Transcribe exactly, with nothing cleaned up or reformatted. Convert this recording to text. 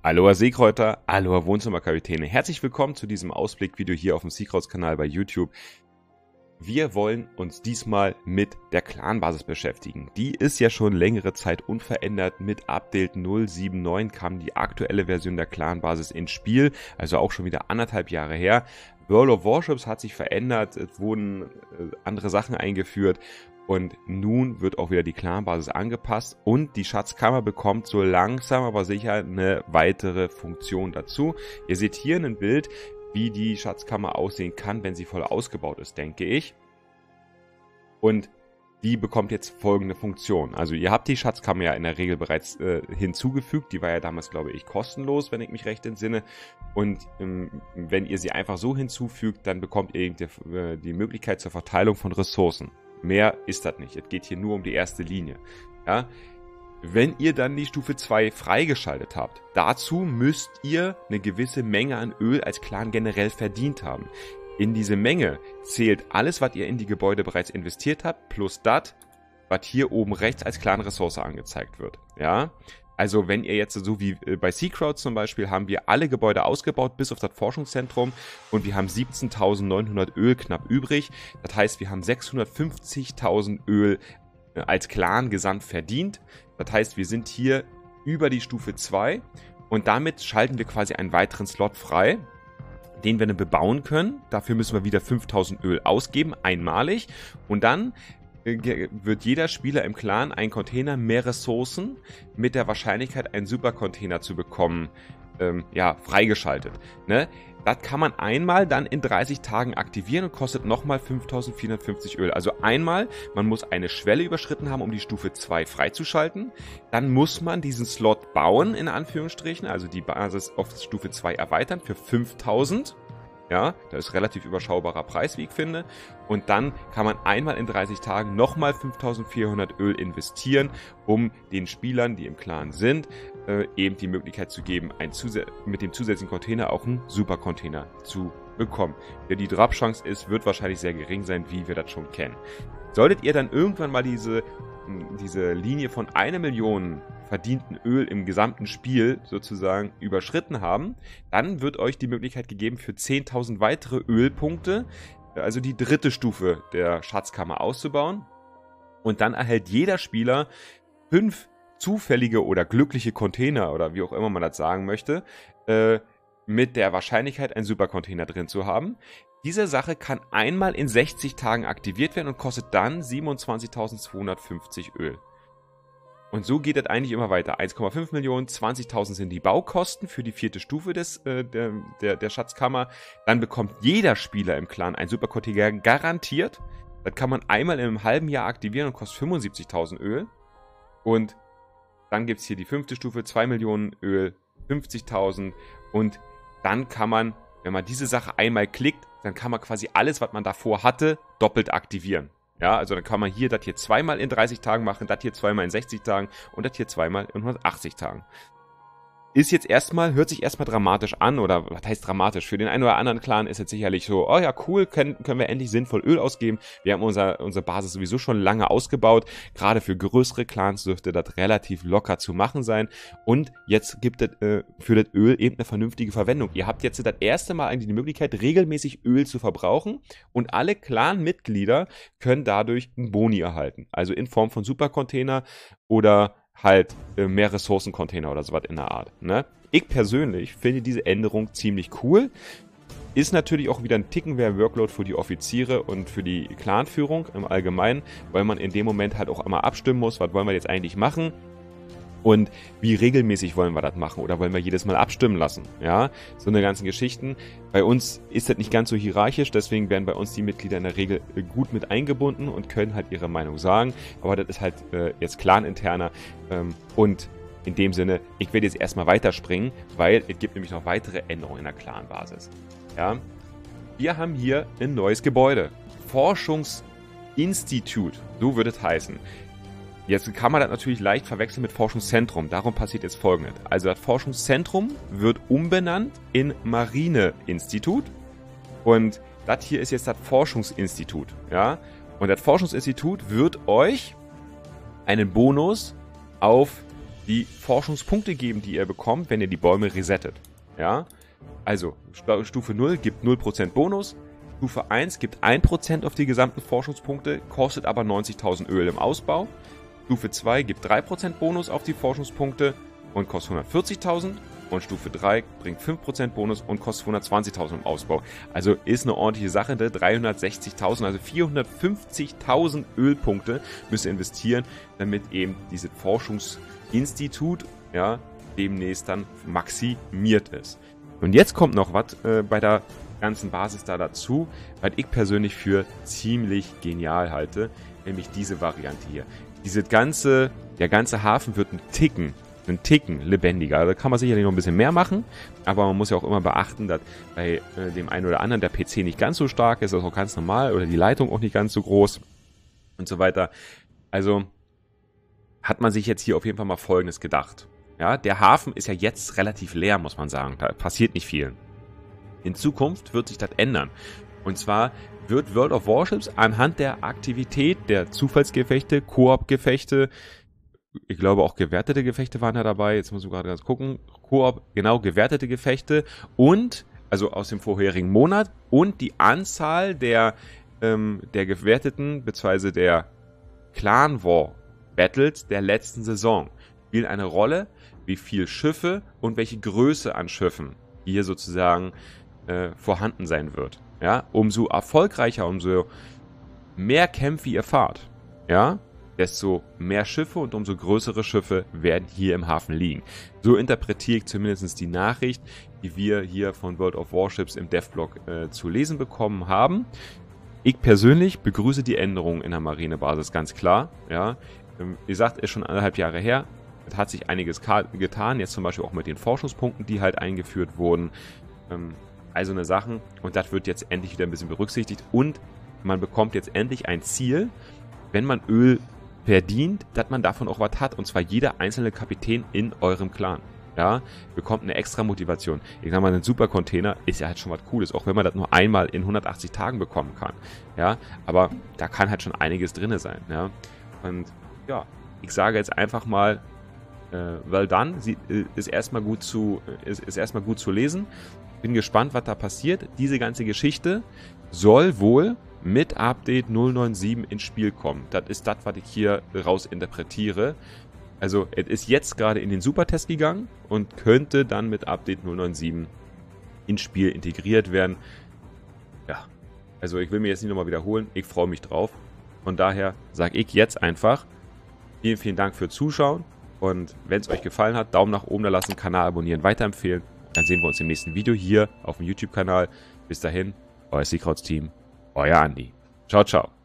Aloha Seekräuter, Aloha Wohnzimmerkapitäne. Herzlich willkommen zu diesem Ausblickvideo hier auf dem Seekrauts-Kanal bei YouTube. Wir wollen uns diesmal mit der Clan-Basis beschäftigen. Die ist ja schon längere Zeit unverändert. Mit Update null sieben neun kam die aktuelle Version der Clan-Basis ins Spiel, also auch schon wieder anderthalb Jahre her. World of Warships hat sich verändert, es wurden äh, andere Sachen eingeführt. Und nun wird auch wieder die Clan-Basis angepasst und die Schatzkammer bekommt so langsam aber sicher eine weitere Funktion dazu. Ihr seht hier ein Bild, wie die Schatzkammer aussehen kann, wenn sie voll ausgebaut ist, denke ich. Und die bekommt jetzt folgende Funktion. Also ihr habt die Schatzkammer ja in der Regel bereits äh, hinzugefügt. Die war ja damals, glaube ich, kostenlos, wenn ich mich recht entsinne. Und ähm, wenn ihr sie einfach so hinzufügt, dann bekommt ihr die, äh, die Möglichkeit zur Verteilung von Ressourcen. Mehr ist das nicht. Es geht hier nur um die erste Linie. Ja? Wenn ihr dann die Stufe zwei freigeschaltet habt, dazu müsst ihr eine gewisse Menge an Öl als Clan generell verdient haben. In diese Menge zählt alles, was ihr in die Gebäude bereits investiert habt, plus das, was hier oben rechts als Clan-Ressource angezeigt wird. Ja? Also wenn ihr jetzt, so wie bei Seekrouts zum Beispiel, haben wir alle Gebäude ausgebaut, bis auf das Forschungszentrum und wir haben siebzehntausendneunhundert Öl knapp übrig. Das heißt, wir haben sechshundertfünfzigtausend Öl als Clan gesamt verdient. Das heißt, wir sind hier über die Stufe zwei und damit schalten wir quasi einen weiteren Slot frei, den wir dann bebauen können. Dafür müssen wir wieder fünftausend Öl ausgeben, einmalig, und dann wird jeder Spieler im Clan einen Container mehr Ressourcen mit der Wahrscheinlichkeit, einen Supercontainer zu bekommen, ähm, ja, freigeschaltet. Ne? Das kann man einmal dann in dreißig Tagen aktivieren und kostet nochmal fünftausendvierhundertfünfzig Öl. Also einmal, man muss eine Schwelle überschritten haben, um die Stufe zwei freizuschalten. Dann muss man diesen Slot bauen, in Anführungsstrichen, also die Basis auf Stufe zwei erweitern für fünftausend. Ja, das ist relativ überschaubarer Preis, wie ich finde. Und dann kann man einmal in dreißig Tagen nochmal fünftausendvierhundert Öl investieren, um den Spielern, die im Clan sind, äh, eben die Möglichkeit zu geben, ein mit dem zusätzlichen Container auch einen Supercontainer zu bekommen. Ja, die Drop-Chance ist, wird wahrscheinlich sehr gering sein, wie wir das schon kennen. Solltet ihr dann irgendwann mal diese, diese Linie von einer Million verdienten Öl im gesamten Spiel sozusagen überschritten haben, dann wird euch die Möglichkeit gegeben, für zehntausend weitere Ölpunkte, also die dritte Stufe der Schatzkammer auszubauen. Und dann erhält jeder Spieler fünf zufällige oder glückliche Container, oder wie auch immer man das sagen möchte, äh, mit der Wahrscheinlichkeit, einen Supercontainer drin zu haben. Diese Sache kann einmal in sechzig Tagen aktiviert werden und kostet dann siebenundzwanzigtausendzweihundertfünfzig Öl. Und so geht das eigentlich immer weiter. eins Komma fünf Millionen, zwanzigtausend sind die Baukosten für die vierte Stufe des, äh, der, der, der Schatzkammer. Dann bekommt jeder Spieler im Clan ein Supercontainer garantiert. Das kann man einmal in einem halben Jahr aktivieren und kostet fünfundsiebzigtausend Öl. Und dann gibt es hier die fünfte Stufe, zwei Millionen Öl, fünfzigtausend. Und dann kann man, wenn man diese Sache einmal klickt, dann kann man quasi alles, was man davor hatte, doppelt aktivieren. Ja, also dann kann man hier das hier zweimal in dreißig Tagen machen, das hier zweimal in sechzig Tagen und das hier zweimal in hundertachtzig Tagen. Ist jetzt erstmal, hört sich erstmal dramatisch an, oder was heißt dramatisch? Für den einen oder anderen Clan ist jetzt sicherlich so, oh ja, cool, können, können wir endlich sinnvoll Öl ausgeben. Wir haben unser, unsere Basis sowieso schon lange ausgebaut. Gerade für größere Clans dürfte das relativ locker zu machen sein. Und jetzt gibt es äh, für das Öl eben eine vernünftige Verwendung. Ihr habt jetzt das erste Mal eigentlich die Möglichkeit, regelmäßig Öl zu verbrauchen. Und alle Clan-Mitglieder können dadurch einen Boni erhalten. Also in Form von Supercontainer oder halt äh, mehr Ressourcencontainer oder sowas in der Art. Ne? Ich persönlich finde diese Änderung ziemlich cool. Ist natürlich auch wieder ein Ticken mehr Workload für die Offiziere und für die Clanführung im Allgemeinen, weil man in dem Moment halt auch immer abstimmen muss, was wollen wir jetzt eigentlich machen und wie regelmäßig wollen wir das machen oder wollen wir jedes Mal abstimmen lassen. Ja, so eine ganzen Geschichten. Bei uns ist das nicht ganz so hierarchisch, deswegen werden bei uns die Mitglieder in der Regel gut mit eingebunden und können halt ihre Meinung sagen, aber das ist halt äh, jetzt Clan-interner ähm, und in dem Sinne, ich werde jetzt erstmal weiterspringen, weil es gibt nämlich noch weitere Änderungen in der Clan-Basis. Ja, wir haben hier ein neues Gebäude. Forschungsinstitut, so würde es heißen. Jetzt kann man das natürlich leicht verwechseln mit Forschungszentrum. Darum passiert jetzt Folgendes. Also das Forschungszentrum wird umbenannt in Marineinstitut. Und das hier ist jetzt das Forschungsinstitut. Ja? Und das Forschungsinstitut wird euch einen Bonus auf die Forschungspunkte geben, die ihr bekommt, wenn ihr die Bäume resettet. Ja, also Stufe null gibt null Prozent Bonus, Stufe eins gibt ein Prozent auf die gesamten Forschungspunkte, kostet aber neunzigtausend Öl im Ausbau. Stufe zwei gibt drei Prozent Bonus auf die Forschungspunkte und kostet hundertvierzigtausend. Und Stufe drei bringt fünf Prozent Bonus und kostet hundertzwanzigtausend im Ausbau. Also ist eine ordentliche Sache, ne? dreihundertsechzigtausend, also vierhundertfünfzigtausend Ölpunkte müsst ihr investieren, damit eben dieses Forschungsinstitut, ja, demnächst dann maximiert ist. Und jetzt kommt noch was äh, bei der ganzen Basis da dazu, was ich persönlich für ziemlich genial halte, nämlich diese Variante hier. Diese ganze, der ganze Hafen wird ein Ticken einen Ticken lebendiger. Da kann man sicherlich noch ein bisschen mehr machen, aber man muss ja auch immer beachten, dass bei äh, dem einen oder anderen der P C nicht ganz so stark ist, das ist auch ganz normal, oder die Leitung auch nicht ganz so groß und so weiter. Also hat man sich jetzt hier auf jeden Fall mal Folgendes gedacht. Ja, der Hafen ist ja jetzt relativ leer, muss man sagen. Da passiert nicht viel. In Zukunft wird sich das ändern. Und zwar wird World of Warships anhand der Aktivität der Zufallsgefechte, Koop-Gefechte, ich glaube auch gewertete Gefechte waren da dabei, jetzt muss ich gerade ganz gucken, Koop, genau, gewertete Gefechte und, also aus dem vorherigen Monat, und die Anzahl der, ähm, der gewerteten, beziehungsweise der Clan War Battles der letzten Saison spielen eine Rolle, wie viel Schiffe und welche Größe an Schiffen hier sozusagen äh, vorhanden sein wird. Ja, umso erfolgreicher, umso mehr Kämpfe ihr fahrt, ja, desto mehr Schiffe und umso größere Schiffe werden hier im Hafen liegen. So interpretiere ich zumindest die Nachricht, die wir hier von World of Warships im Devblog äh, zu lesen bekommen haben. Ich persönlich begrüße die Änderungen in der Marinebasis ganz klar. Ja, ähm, wie gesagt, ist schon anderthalb Jahre her. Es hat sich einiges getan, jetzt zum Beispiel auch mit den Forschungspunkten, die halt eingeführt wurden. Ähm, also eine Sachen. Und das wird jetzt endlich wieder ein bisschen berücksichtigt. Und man bekommt jetzt endlich ein Ziel, wenn man Öl verdient, dass man davon auch was hat. Und zwar jeder einzelne Kapitän in eurem Clan. Ja, bekommt eine extra Motivation. Ich sag mal, ein Supercontainer ist ja halt schon was Cooles, auch wenn man das nur einmal in hundertachtzig Tagen bekommen kann. Ja, aber da kann halt schon einiges drin sein. Ja, und ja, ich sage jetzt einfach mal, äh, well done. Sie äh, ist erstmal gut zu, äh, ist, ist erstmal gut zu lesen. Bin gespannt, was da passiert. Diese ganze Geschichte soll wohl mit Update null neun sieben ins Spiel kommen. Das ist das, was ich hier raus interpretiere. Also, es ist jetzt gerade in den Supertest gegangen und könnte dann mit Update null neun sieben ins Spiel integriert werden. Ja, also ich will mir jetzt nicht nochmal wiederholen. Ich freue mich drauf. Von daher sage ich jetzt einfach vielen, vielen Dank fürs Zuschauen. Und wenn es euch gefallen hat, Daumen nach oben da lassen, Kanal abonnieren, weiterempfehlen. Dann sehen wir uns im nächsten Video hier auf dem YouTube-Kanal. Bis dahin, euer Seakrauts-Team. Euer Andi. Ciao, ciao.